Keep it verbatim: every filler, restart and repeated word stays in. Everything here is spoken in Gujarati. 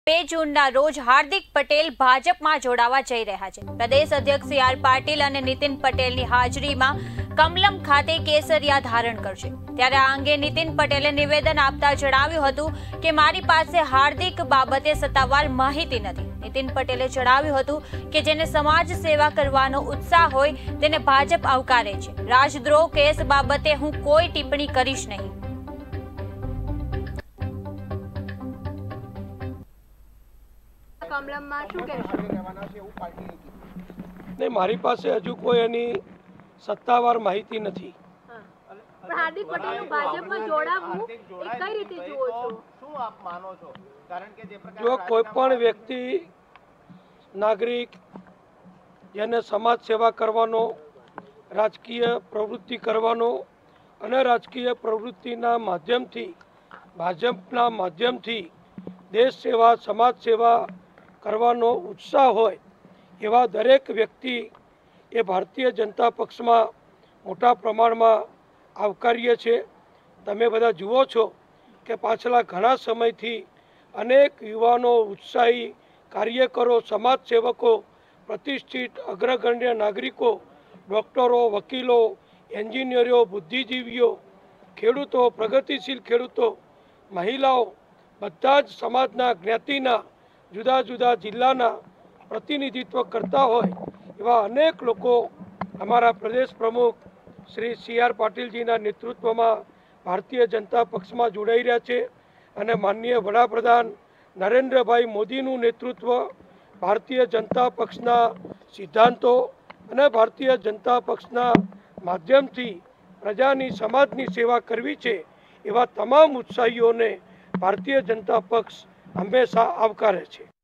બે જૂનના રોજ હાર્દિક પટેલ ભાજપમાં જોડાવા જઈ રહ્યા છે। પ્રદેશ અધ્યક્ષ સી આર પાટીલ અને નીતિન પટેલની હાજરીમાં કમલમ ખાતે કેસરિયા ધારણ કરશે। ત્યારે આ અંગે નીતિન પટેલે નિવેદન આપતા જણાવ્યું હતું કે મારી પાસે હાર્દિક બાબતે સત્તાવાર માહિતી નથી। નીતિન પટેલે જણાવ્યું હતું કે જેને સમાજ સેવા કરવાનો ઉત્સાહ હોય તેને ભાજપ આવકારે છે। રાજદ્રોહ કેસ બાબતે હું કોઈ ટિપ્પણી કરીશ નહીં। नहीं, मारी पास हजू कोई एनी सत्तावार माहिती नहीं। हार्दिक पटेल भाजपમાં જોડાવું એ કઈ રીતે જુઓ છો? શું આપ માનો છો? કારણ કે જે પ્રકાર જો કોઈ પણ વ્યક્તિ નાગરિક જેને સમાજ સેવા કરવાનો, રાજકીય પ્રવૃત્તિ કરવાનો અને રાજકીય પ્રવૃત્તિના માધ્યમથી ભાજપના માધ્યમથી દેશ સેવા, સમાજ સેવા કરવાનો ઉત્સાહ હોય એવા દરેક વ્યક્તિ એ ભારતીય જનતા પક્ષમાં મોટા પ્રમાણમાં આવકાર્ય છે। તમે બધા જુઓ છો કે પાછલા ઘણા સમયથી અનેક યુવાનો, ઉત્સાહી કાર્યકરો, સમાજ સેવકો, પ્રતિષ્ઠિત અગ્રગણ્ય નાગરિકો, ડૉક્ટરો, વકીલો, એન્જિનિયરો, બુદ્ધિજીવીઓ, ખેડૂતો, પ્રગતિશીલ ખેડૂતો, મહિલાઓ બધા જ સમાજના, જ્ઞાતિના, જુદા જુદા જિલ્લાના પ્રતિનિધિત્વ કરતા હોય એવા અનેક લોકો અમારા પ્રદેશ પ્રમુખ શ્રી સી આર પાટીલજીના નેતૃત્વમાં ભારતીય જનતા પક્ષમાં જોડાઈ રહ્યા છે અને માનનીય વડાપ્રધાન નરેન્દ્રભાઈ મોદીનું નેતૃત્વ, ભારતીય જનતા પક્ષના સિદ્ધાંતો અને ભારતીય જનતા પક્ષના માધ્યમથી પ્રજાની, સમાજની સેવા કરવી છે એવા તમામ ઉત્સાહીઓને ભારતીય જનતા પક્ષ હંમેશા આવકારે છે।